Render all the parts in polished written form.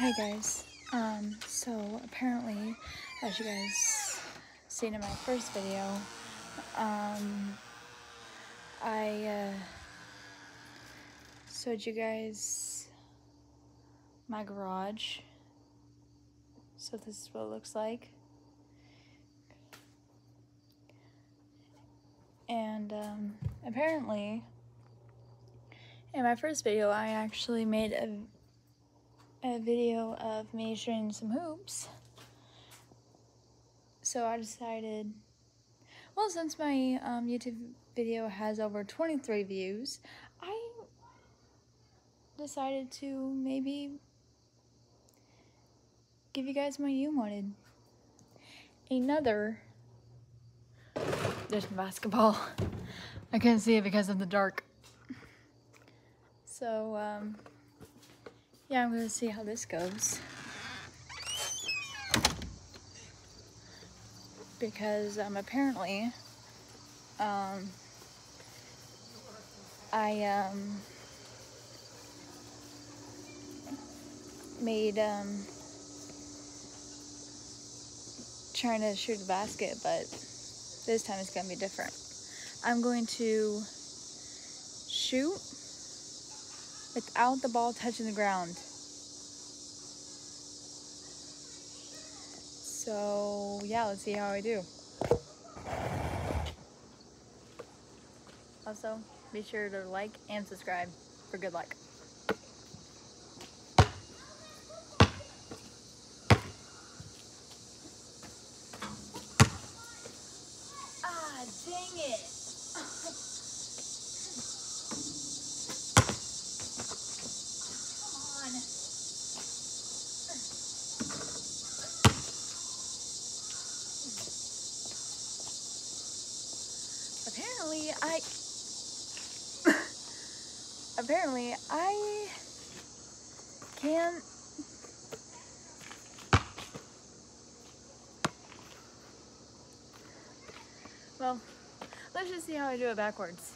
Hi guys, so apparently, as you guys seen in my first video, I showed you guys my garage. So this is what it looks like. And apparently, in my first video, I actually made a video of me shooting some hoops. So I decided, well, since my YouTube video has over 23 views, I decided to maybe give you guys what you wanted. There's basketball. I couldn't see it because of the dark. So, yeah, I'm gonna see how this goes. Because, apparently, I, made, trying to shoot a basket, but this time it's gonna be different. I'm going to shoot without the ball touching the ground. So, yeah, let's see how I do. Also, be sure to like and subscribe for good luck. Ah, dang it! Come on. Apparently I can't. Well, let's just see how I do it backwards.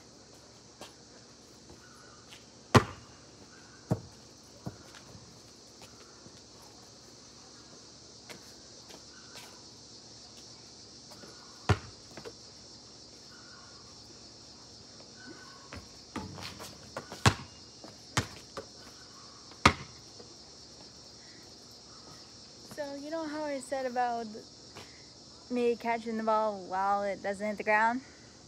So, you know how I said about me catching the ball while it doesn't hit the ground?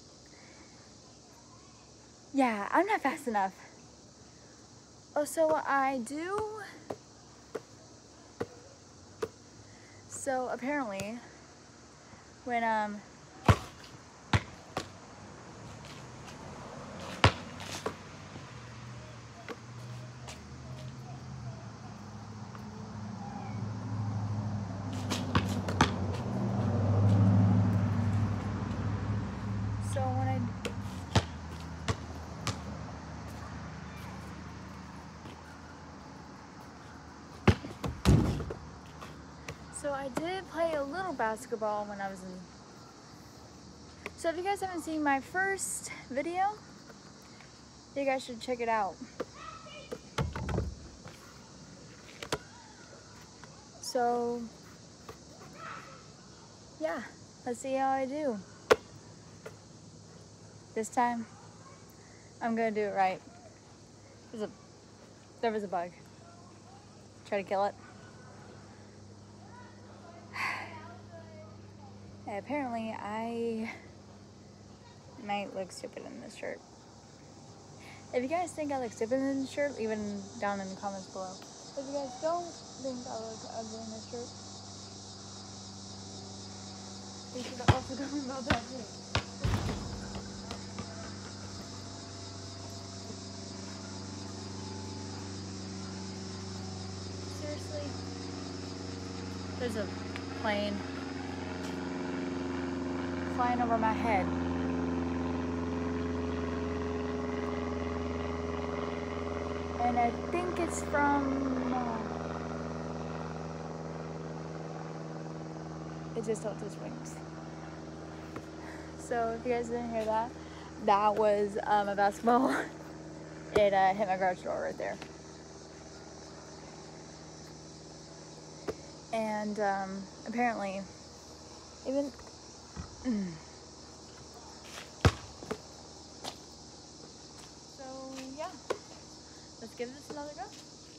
Yeah, I'm not fast enough. Oh, so I do. So apparently, when So I did play a little basketball when I was in. So if you guys haven't seen my first video, you guys should check it out. So yeah, let's see how I do. This time, I'm gonna do it right. There was a bug. Try to kill it. And apparently, I might look stupid in this shirt. If you guys think I look stupid in this shirt, leave it down in the comments below. If you guys don't think I look ugly in this shirt, be sure to also comment about that too. Seriously? There's a plane flying over my head. And I think it's from, it just tilted its wings. So if you guys didn't hear that, that was a basketball. It hit my garage door right there. And apparently, even so, yeah. Let's give this another go.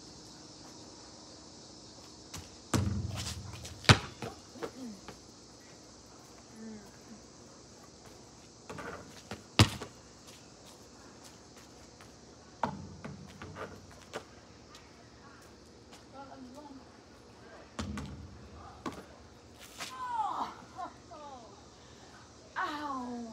Ow!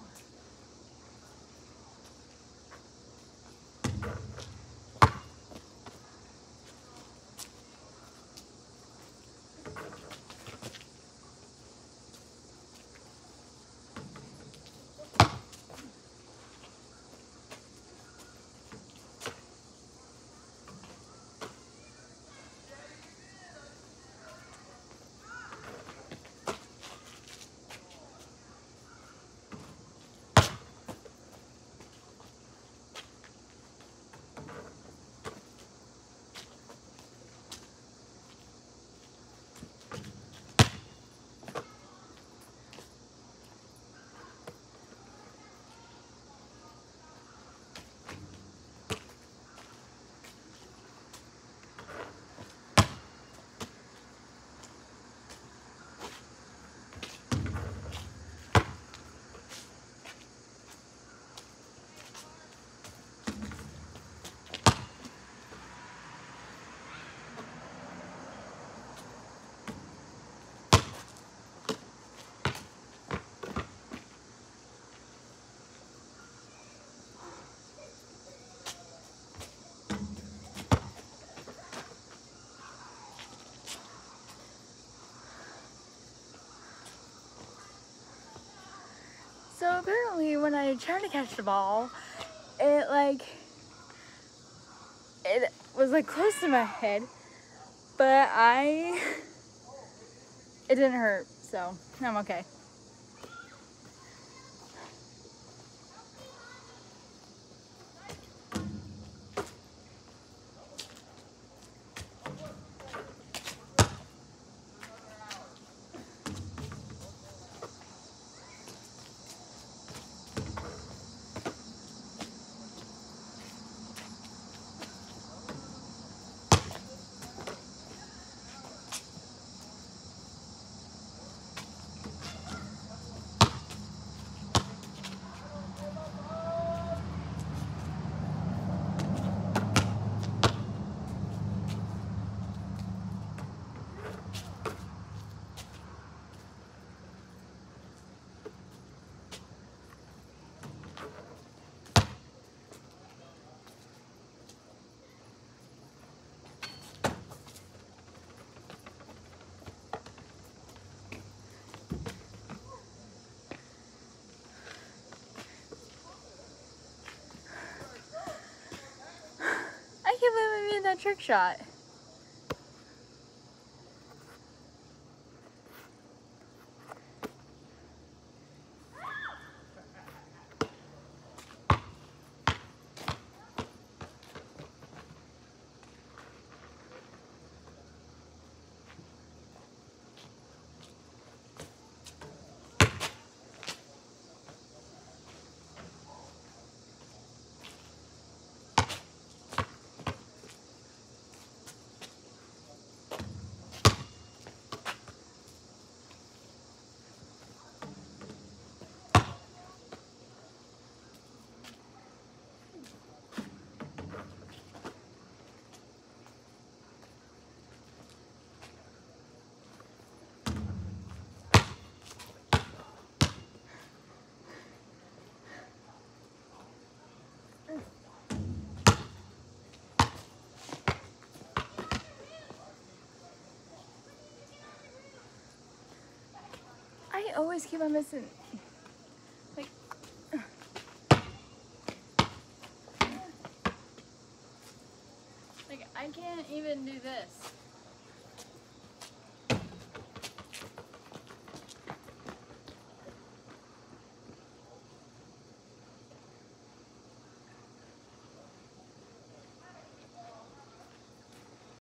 So apparently when I tried to catch the ball, it was like close to my head, but it didn't hurt, so I'm okay. I can't believe I made that trick shot. I always keep on missing. Like, I can't even do this.